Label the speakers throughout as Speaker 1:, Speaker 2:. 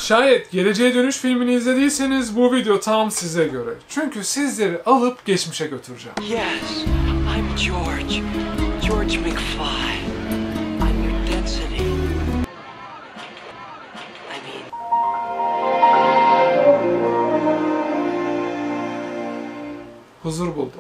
Speaker 1: Şayet Geleceğe Dönüş filmini izlediyseniz bu video tam size göre. Çünkü sizleri alıp geçmişe götüreceğim.
Speaker 2: Yes, I'm George. George McFly. I'm your density.
Speaker 1: Huzur buldum.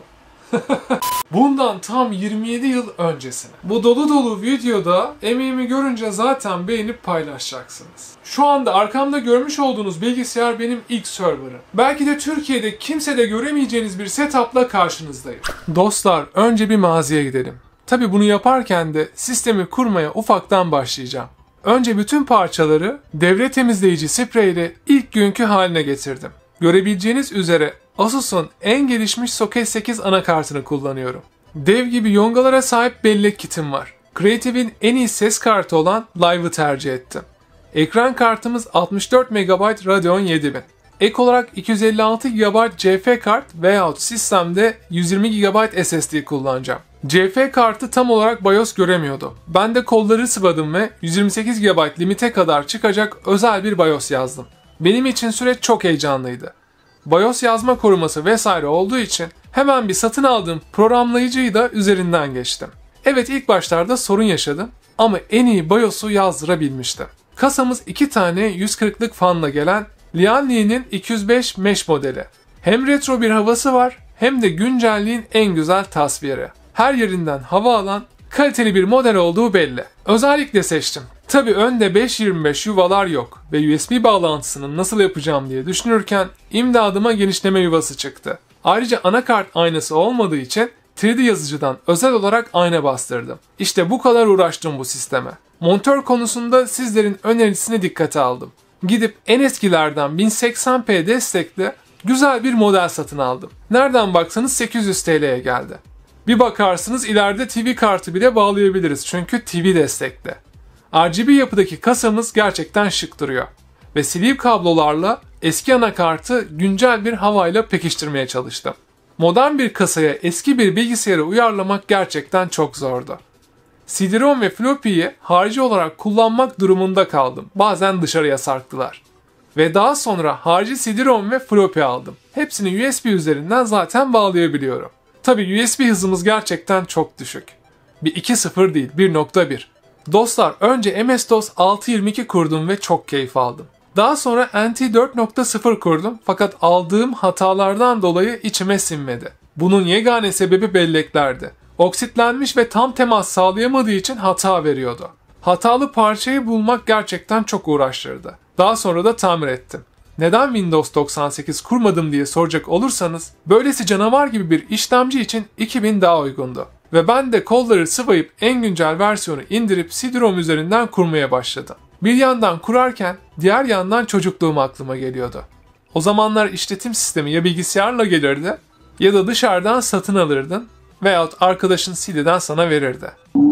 Speaker 1: Bundan tam 27 yıl öncesine. Bu dolu dolu videoda emeğimi görünce zaten beğenip paylaşacaksınız. Şu anda arkamda görmüş olduğunuz bilgisayar benim ilk serverım. Belki de Türkiye'de kimsede göremeyeceğiniz bir setup'la karşınızdayım. Dostlar, önce bir maziye gidelim. Tabi bunu yaparken de sistemi kurmaya ufaktan başlayacağım. Önce bütün parçaları devre temizleyici spreyle ilk günkü haline getirdim. Görebileceğiniz üzere Asus'un en gelişmiş Socket 8 anakartını kullanıyorum. Dev gibi yongalara sahip bellek kitim var. Creative'in en iyi ses kartı olan Live'ı tercih ettim. Ekran kartımız 64 MB Radeon 7000. Ek olarak 256 GB CF kart veyahut sistemde 120 GB SSD kullanacağım. CF kartı tam olarak BIOS göremiyordu. Ben de kolları sıvadım ve 128 GB limite kadar çıkacak özel bir BIOS yazdım. Benim için süreç çok heyecanlıydı. BIOS yazma koruması vesaire olduğu için hemen bir satın aldığım programlayıcıyı da üzerinden geçtim. Evet, ilk başlarda sorun yaşadım ama en iyi BIOS'u yazdırabilmiştim. Kasamız 2 tane 140'lık fanla gelen Lianli'nin 205 Mesh modeli. Hem retro bir havası var hem de güncelliğin en güzel tasviri. Her yerinden hava alan kaliteli bir model olduğu belli. Özellikle seçtim. Tabi önde 5.25 yuvalar yok ve USB bağlantısını nasıl yapacağım diye düşünürken imdadıma genişleme yuvası çıktı. Ayrıca anakart aynası olmadığı için 3D yazıcıdan özel olarak ayna bastırdım. İşte bu kadar uğraştım bu sisteme. Monitör konusunda sizlerin önerisini dikkate aldım. Gidip en eskilerden 1080p destekli güzel bir model satın aldım. Nereden baksanız 800 TL'ye geldi. Bir bakarsınız ileride TV kartı bile bağlayabiliriz çünkü TV destekli. RGB yapıdaki kasamız gerçekten şık duruyor. Ve sleeve kablolarla eski anakartı güncel bir havayla pekiştirmeye çalıştım. Modern bir kasaya eski bir bilgisayarı uyarlamak gerçekten çok zordu. CD-ROM ve floppy'yi harici olarak kullanmak durumunda kaldım. Bazen dışarıya sarktılar. Ve daha sonra harici CD-ROM ve floppy aldım. Hepsini USB üzerinden zaten bağlayabiliyorum. Tabi USB hızımız gerçekten çok düşük. Bir 2.0 değil, 1.1. Dostlar, önce MS-DOS 6.22 kurdum ve çok keyif aldım. Daha sonra NT 4.0 kurdum fakat aldığım hatalardan dolayı içime sinmedi. Bunun yegane sebebi belleklerdi. Oksitlenmiş ve tam temas sağlayamadığı için hata veriyordu. Hatalı parçayı bulmak gerçekten çok uğraştırdı. Daha sonra da tamir ettim. Neden Windows 98 kurmadım diye soracak olursanız, böylesi canavar gibi bir işlemci için 2000 daha uygundu. Ve ben de kolları sıvayıp en güncel versiyonu indirip CD-ROM üzerinden kurmaya başladım. Bir yandan kurarken diğer yandan çocukluğum aklıma geliyordu. O zamanlar işletim sistemi ya bilgisayarla gelirdi ya da dışarıdan satın alırdın veyahut arkadaşın CD'den sana verirdi.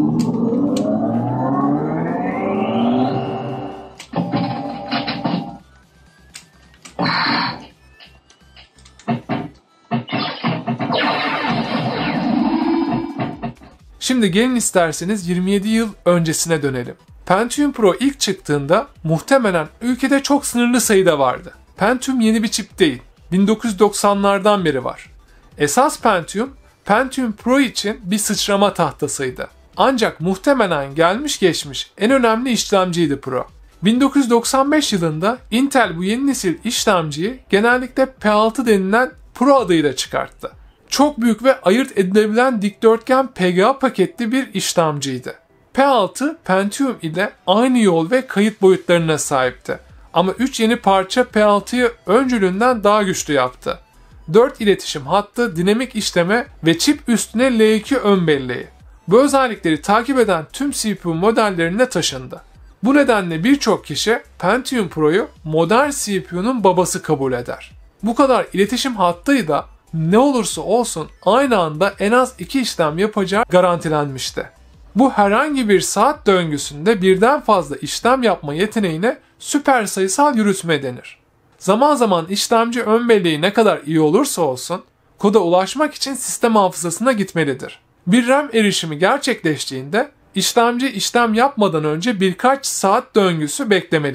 Speaker 1: Şimdi gelin isterseniz 27 yıl öncesine dönelim. Pentium Pro ilk çıktığında muhtemelen ülkede çok sınırlı sayıda vardı. Pentium yeni bir çip değil, 1990'lardan beri var. Esas Pentium Pro için bir sıçrama tahtasıydı. Ancak muhtemelen gelmiş geçmiş en önemli işlemciydi Pro. 1995 yılında Intel bu yeni nesil işlemciyi genellikle P6 denilen Pro adıyla çıkarttı. Çok büyük ve ayırt edilebilen dikdörtgen PGA paketli bir işlemciydi. P6, Pentium ile aynı yol ve kayıt boyutlarına sahipti. Ama 3 yeni parça P6'yı öncülünden daha güçlü yaptı. 4 iletişim hattı, dinamik işleme ve çip üstüne L2 ön belleği. Bu özellikleri takip eden tüm CPU modellerine taşındı. Bu nedenle birçok kişi Pentium Pro'yu modern CPU'nun babası kabul eder. Bu kadar iletişim hattıyla ne olursa olsun aynı anda en az 2 işlem yapacağı garantilenmişti. Bu herhangi bir saat döngüsünde birden fazla işlem yapma yeteneğine süper sayısal yürütme denir. Zaman zaman işlemci ön belleği ne kadar iyi olursa olsun koda ulaşmak için sistem hafızasına gitmelidir. Bir RAM erişimi gerçekleştiğinde işlemci işlem yapmadan önce birkaç saat döngüsü beklemelidir.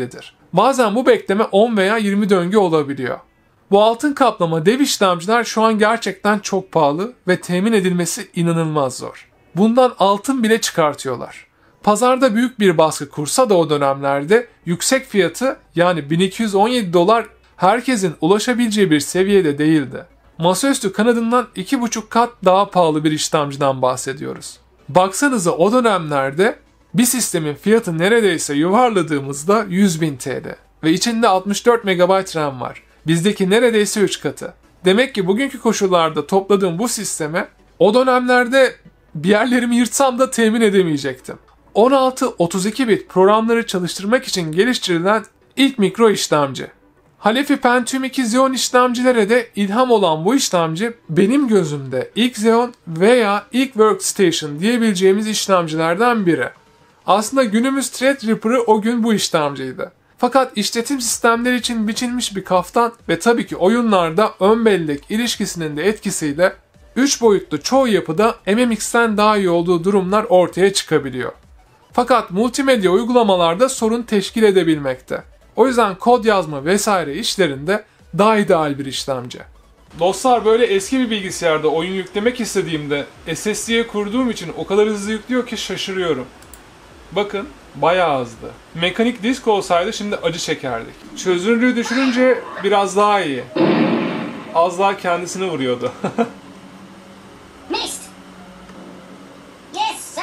Speaker 1: Bazen bu bekleme 10 veya 20 döngü olabiliyor. Bu altın kaplama dev işlemciler şu an gerçekten çok pahalı ve temin edilmesi inanılmaz zor. Bundan altın bile çıkartıyorlar. Pazarda büyük bir baskı kursa da o dönemlerde yüksek fiyatı yani 1217 dolar herkesin ulaşabileceği bir seviyede değildi. Masaüstü kanadından 2,5 kat daha pahalı bir işlemciden bahsediyoruz. Baksanıza o dönemlerde bir sistemin fiyatı neredeyse yuvarladığımızda 100.000 TL ve içinde 64 MB RAM var. Bizdeki neredeyse 3 katı. Demek ki bugünkü koşullarda topladığım bu sisteme o dönemlerde bir yerlerimi yırtsam da temin edemeyecektim. 16-32 bit programları çalıştırmak için geliştirilen ilk mikro işlemci. Halefi Pentium 2 Xeon işlemcilere de ilham olan bu işlemci benim gözümde ilk Xeon veya ilk Workstation diyebileceğimiz işlemcilerden biri. Aslında günümüz Threadripper'ı o gün bu işlemciydi. Fakat işletim sistemleri için biçilmiş bir kaftan ve tabii ki oyunlarda ön bellek ilişkisinin de etkisiyle 3 boyutlu çoğu yapıda MMX'ten daha iyi olduğu durumlar ortaya çıkabiliyor. Fakat multimedya uygulamalarda sorun teşkil edebilmekte. O yüzden kod yazma vesaire işlerinde daha ideal bir işlemci. Dostlar böyle eski bir bilgisayarda oyun yüklemek istediğimde SSD'ye kurduğum için o kadar hızlı yüklüyor ki şaşırıyorum. Bakın bayağı hızlı. Mekanik disk olsaydı şimdi acı çekerdik. Çözünürlüğü düşürünce biraz daha iyi. Az daha kendisini vuruyordu.
Speaker 3: Missed. Yes, sir.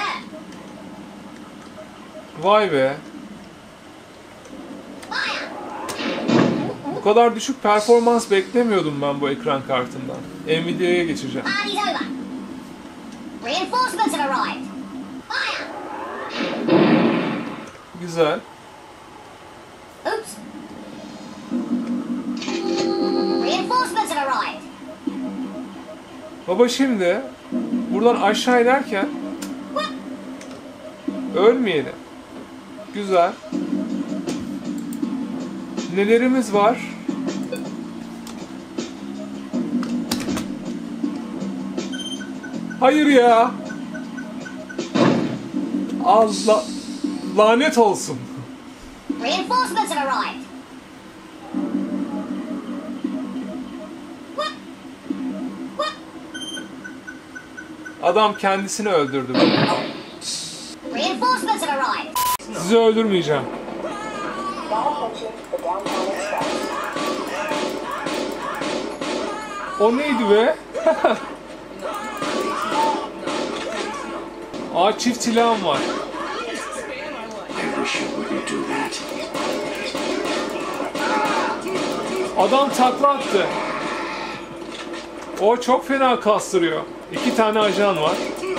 Speaker 1: Vay be.
Speaker 3: Fire.
Speaker 1: Bu kadar düşük performans beklemiyordum ben bu ekran kartından. Nvidia'ya geçeceğim.
Speaker 3: Party's over. Reinforcements have arrived. Fire.
Speaker 1: Güzel.
Speaker 3: Oops. Reinforcements have arrived.
Speaker 1: Baba şimdi buradan aşağı inerken ölmeyelim. Güzel. Nelerimiz var? Hayır ya. Allah lanet olsun.
Speaker 3: Reinforcements have arrived. What? What?
Speaker 1: Adam kendisini öldürdü.
Speaker 3: Reinforcements have arrived.
Speaker 1: Sizi öldürmeyeceğim. O neydi be? Aa, çift silahım var. Adam takla attı. O çok fena kastırıyor. 2 tane ajan var.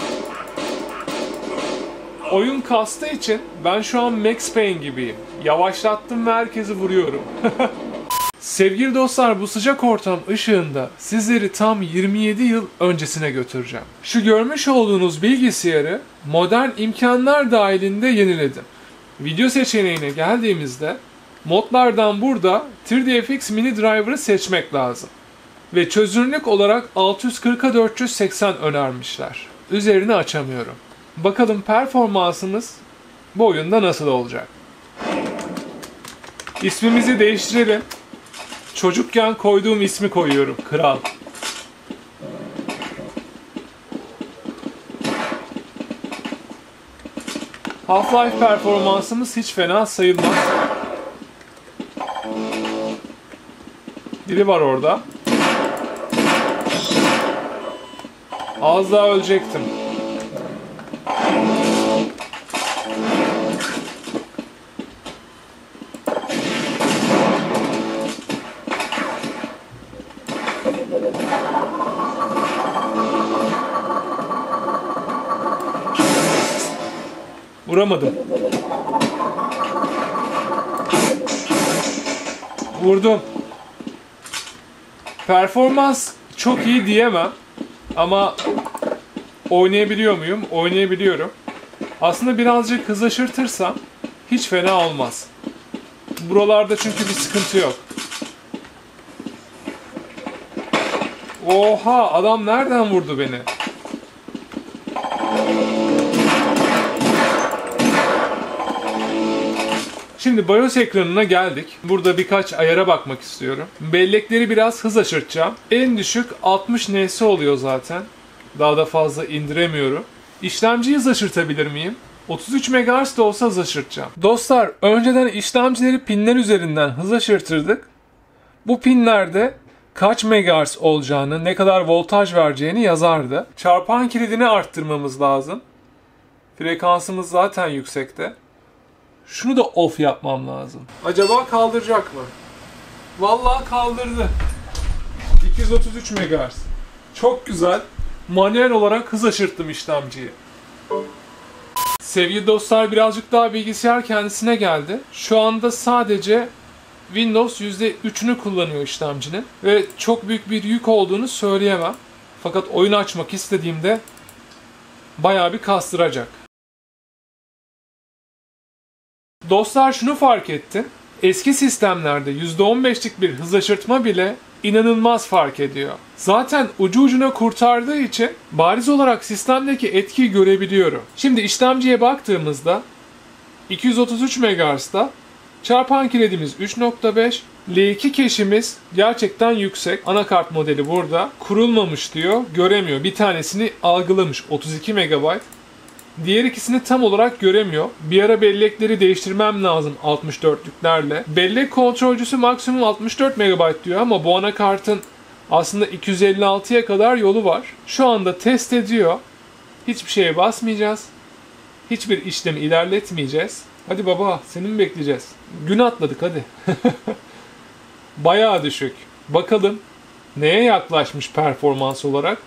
Speaker 1: Oyun kastığı için ben şu an Max Payne gibiyim. Yavaşlattım ve herkesi vuruyorum. Sevgili dostlar, bu sıcak ortam ışığında sizleri tam 27 yıl öncesine götüreceğim. Şu görmüş olduğunuz bilgisayarı modern imkanlar dahilinde yeniledim. Video seçeneğine geldiğimizde modlardan burada 3DFX Mini Driver'ı seçmek lazım. Ve çözünürlük olarak 640'a 480 önermişler. Üzerini açamıyorum. Bakalım performansımız bu oyunda nasıl olacak? İsmimizi değiştirelim. Çocukken koyduğum ismi koyuyorum. Kral. Half-Life performansımız hiç fena sayılmaz. Biri var orada. Az daha ölecektim. Vuramadım. Vurdum. Performans çok iyi diyemem. Ama oynayabiliyor muyum? Oynayabiliyorum. Aslında birazcık hızlaşırtırsam hiç fena olmaz. Buralarda çünkü bir sıkıntı yok. Oha! Adam nereden vurdu beni? Şimdi BIOS ekranına geldik. Burada birkaç ayara bakmak istiyorum. Bellekleri biraz hız aşırtacağım. En düşük 60 ns oluyor zaten. Daha da fazla indiremiyorum. İşlemciyi hız aşırtabilir miyim? 33 MHz de olsa hız aşırtacağım. Dostlar, önceden işlemcileri pinler üzerinden hız aşırtırdık. Bu pinlerde kaç megahertz olacağını, ne kadar voltaj vereceğini yazardı. Çarpan kilidini arttırmamız lazım. Frekansımız zaten yüksekte. Şunu da off yapmam lazım. Acaba kaldıracak mı? Vallahi kaldırdı. 233 MHz. Çok güzel. Manuel olarak hız aşırttım işlemciyi. Sevgili dostlar, birazcık daha bilgisayar kendisine geldi. Şu anda sadece Windows %3'ünü kullanıyor işlemcinin. Ve çok büyük bir yük olduğunu söyleyemem. Fakat oyun açmak istediğimde bayağı bir kastıracak. Dostlar, şunu fark ettim. Eski sistemlerde %15'lik bir hız aşırtma bile inanılmaz fark ediyor. Zaten ucu ucuna kurtardığı için bariz olarak sistemdeki etkiyi görebiliyorum. Şimdi işlemciye baktığımızda 233 MHz'da çarpan kilidimiz 3.5, L2 cache'imiz gerçekten yüksek. Anakart modeli burada. Kurulmamış diyor, göremiyor. Bir tanesini algılamış, 32 MB. Diğer ikisini tam olarak göremiyor. Bir ara bellekleri değiştirmem lazım 64'lüklerle. Bellek kontrolcüsü maksimum 64 MB diyor ama bu anakartın aslında 256'ya kadar yolu var. Şu anda test ediyor. Hiçbir şeye basmayacağız. Hiçbir işlemi ilerletmeyeceğiz. Hadi baba, seni mi bekleyeceğiz? Gün atladık hadi. Bayağı düşük. Bakalım neye yaklaşmış performans olarak.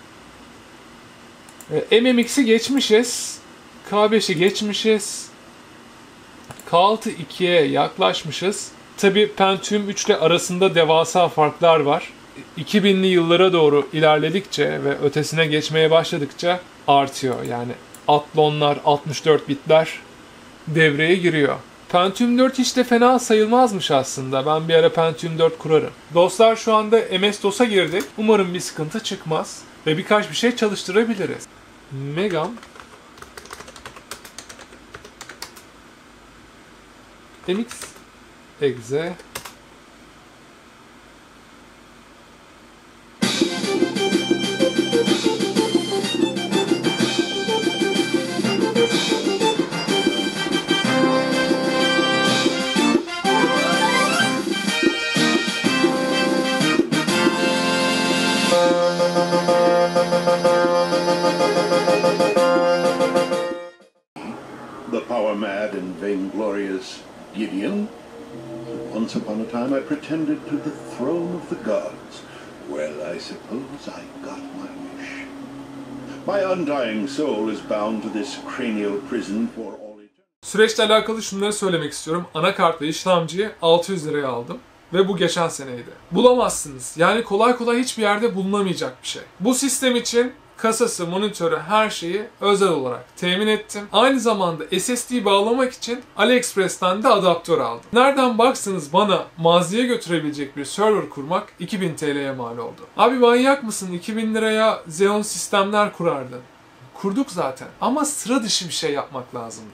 Speaker 1: MMX'i geçmişiz. K5'i geçmişiz. K6 2'ye yaklaşmışız. Tabi Pentium 3 ile arasında devasa farklar var. 2000'li yıllara doğru ilerledikçe ve ötesine geçmeye başladıkça artıyor. Yani Athlon'lar, 64 bitler devreye giriyor. Pentium 4 hiç de fena sayılmazmış aslında. Ben bir ara Pentium 4 kurarım. Dostlar, şu anda MS-DOS'a girdik. Umarım bir sıkıntı çıkmaz. Ve birkaç bir şey çalıştırabiliriz. Megam MX Exe
Speaker 4: the power-mad and vainglorious Gideon. Once upon a time I pretended to the throne of the gods. Well, I suppose I got my wish. My undying soul is bound to this cranial prison for all eternity.
Speaker 1: Süreçle alakalı şunları söylemek istiyorum. Anakart ve işlemciyi 600 liraya aldım. Ve bu geçen seneydi. Bulamazsınız. Yani kolay kolay hiçbir yerde bulunamayacak bir şey. Bu sistem için kasası, monitörü, her şeyi özel olarak temin ettim. Aynı zamanda SSD bağlamak için AliExpress'ten de adaptör aldım. Nereden baksanız bana mağazaya götürebilecek bir server kurmak 2000 TL'ye mal oldu. Abi manyak mısın? 2000 liraya Xeon sistemler kurardın. Kurduk zaten. Ama sıra dışı bir şey yapmak lazımdı.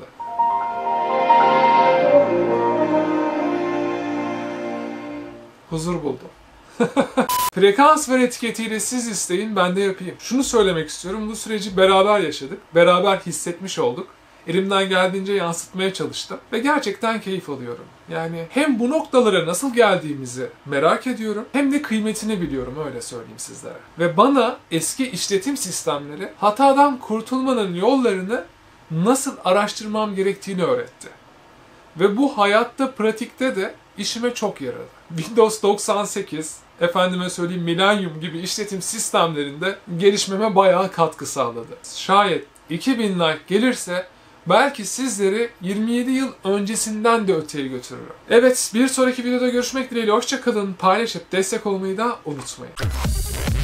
Speaker 1: Huzur buldum. Frekans ver etiketiyle siz isteyin, ben de yapayım. Şunu söylemek istiyorum, bu süreci beraber yaşadık, beraber hissetmiş olduk. Elimden geldiğince yansıtmaya çalıştım ve gerçekten keyif alıyorum. Yani hem bu noktalara nasıl geldiğimizi merak ediyorum, hem de kıymetini biliyorum, öyle söyleyeyim sizlere. Ve bana eski işletim sistemleri hatadan kurtulmanın yollarını nasıl araştırmam gerektiğini öğretti. Ve bu hayatta, pratikte de işime çok yaradı. Windows 98, efendime söyleyeyim Millennium gibi işletim sistemlerinde gelişmeme bayağı katkı sağladı. Şayet 2000 like gelirse belki sizleri 27 yıl öncesinden de öteye götürürüm. Evet, bir sonraki videoda görüşmek dileğiyle, hoşça kalın, paylaşıp destek olmayı da unutmayın.